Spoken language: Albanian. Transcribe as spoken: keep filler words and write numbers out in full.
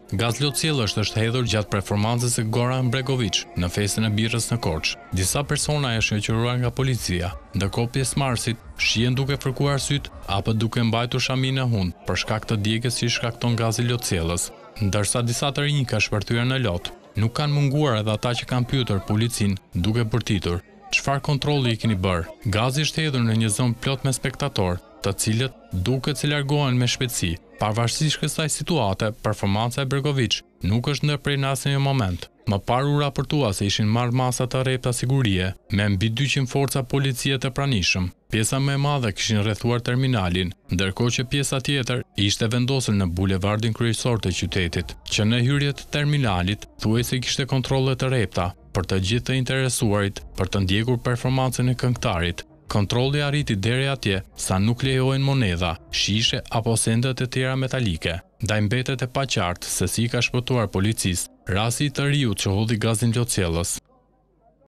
Gaz lotësiellësh është hedhur gjatë performancës së Goran Bregovic në festën e birrës në Korçë. Disa persona janë shoqëruar nga policia, ndërkohë pjesëmarrësit shihen duke fërkuar syt apo duke mbajtur shamin në hund për shkak të djegës që shkakton gazi lotësiellës, ndërsa disa të rinj ka shpërthyer në lot. Nuk kanë munguar edhe ata që kanë pyetur policin duke bërtitur. Çfarë kontrolli i keni bërë? Gazi është hedhur në një zonë plot me spektatorë, të cilët duket se largohen me shpejtësi. Pavarësisht kësaj situate, performanca e Bregovic nuk është ndërprer në asnjë moment. Më parë u raportua se ishin marrë masa të rrepta sigurie me mbi dyqind forca policie të pranishëm. Pjesa më e madhe kishin rrethuar terminalin, ndërkohë që pjesa tjetër ishte vendosur në bulevardin kryesor të qytetit, që në hyrje të terminalit thuajse kishte kontrolle të rrepta për të gjithë të interesuarit për të ndjekur performancën e këngëtarit. Kontrolli arriti deri atje sa nuk lejohen monedha, shishe apo sende të tjera metalike. Ndaj mbetet e paqartë se si ka shpëtuar policisë rasti i të riut që hodhi gazin lotësiellës.